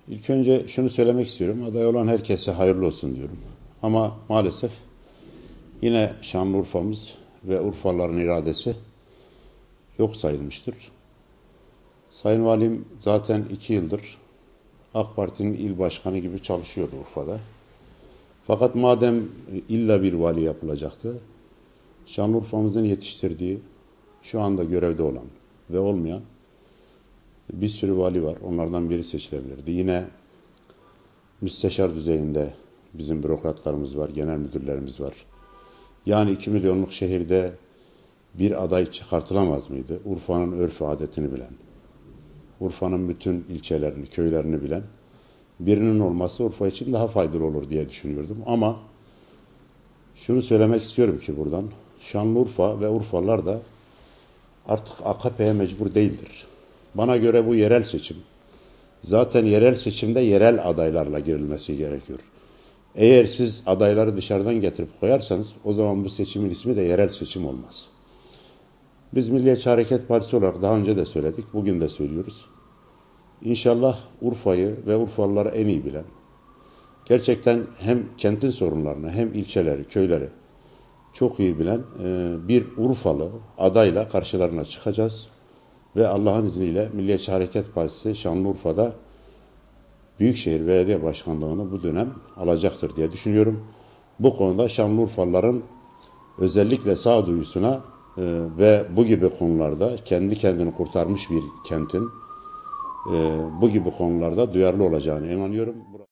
İlk önce şunu söylemek istiyorum. Aday olan herkese hayırlı olsun diyorum. Ama maalesef yine Şanlıurfa'mız ve Urfalıların iradesi yok sayılmıştır. Sayın Valim zaten 2 yıldır AK Parti'nin il başkanı gibi çalışıyordu Urfa'da. Fakat madem illa bir vali yapılacaktı, Şanlıurfa'mızın yetiştirdiği, şu anda görevde olan ve olmayan bir sürü vali var. Onlardan biri seçilebilirdi. Yine müsteşar düzeyinde bizim bürokratlarımız var, genel müdürlerimiz var. Yani 2 milyonluk şehirde bir aday çıkartılamaz mıydı? Urfa'nın örf adetini bilen, Urfa'nın bütün ilçelerini, köylerini bilen birinin olması Urfa için daha faydalı olur diye düşünüyordum. Ama şunu söylemek istiyorum ki buradan, Şanlıurfa ve Urfalılar da artık AKP'ye mecbur değildir. Bana göre bu yerel seçim. Zaten yerel seçimde yerel adaylarla girilmesi gerekiyor. Eğer siz adayları dışarıdan getirip koyarsanız o zaman bu seçimin ismi de yerel seçim olmaz. Biz Milliyetçi Hareket Partisi olarak daha önce de söyledik, bugün de söylüyoruz. İnşallah Urfa'yı ve Urfalıları en iyi bilen, gerçekten hem kentin sorunlarını hem ilçeleri, köyleri çok iyi bilen bir Urfalı adayla karşılarına çıkacağız. Ve Allah'ın izniyle Milliyetçi Hareket Partisi Şanlıurfa'da Büyükşehir Belediye Başkanlığı'nı bu dönem alacaktır diye düşünüyorum. Bu konuda Şanlıurfalıların özellikle sağduyusuna ve bu gibi konularda kendi kendini kurtarmış bir kentin bu gibi konularda duyarlı olacağını inanıyorum.